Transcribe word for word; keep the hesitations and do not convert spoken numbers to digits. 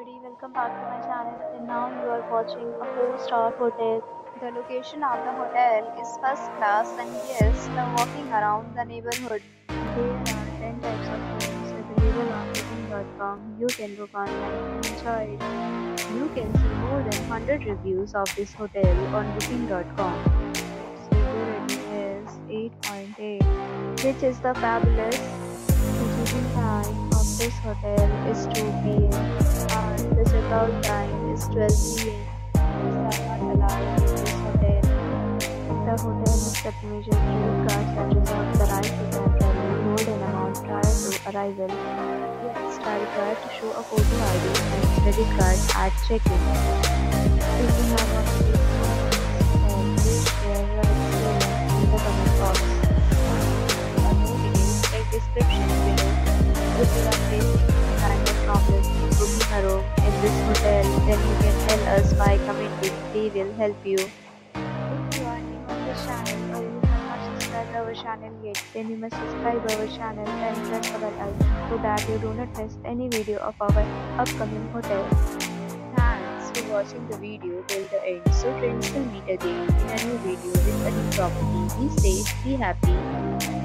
everybody, welcome back to my channel and now you are watching a four star hotel. The location of the hotel is first class and guests love walking around the neighborhood. There are ten types of rooms available on booking dot com. You can book online and enjoy it. You can see more than one hundred reviews of this hotel on booking dot com. Its review rating is eight point eight, which is the fabulous. The check-in time of this hotel is two p m and the check-out time is twelve p m Pets are not allowed in this hotel. The hotel accepts major credit cards and reserves the right to temporarily hold an amount prior to arrival. Guests are required to show a photo I D and credit card at check-in. If you have already hotel, please share your experience in the comment box. For more details, check description below. If you are facing any kind of problem in booking a room in this hotel, then you can tell us by commenting. We will help you. If you are new on this channel or you have not subscribed our channel yet, then you must subscribe our channel and press the bell icon so that you do not miss any video of our upcoming hotel. Thanks for watching the video till the end. So friends, will meet again in a new video with a new property. Be safe, be happy.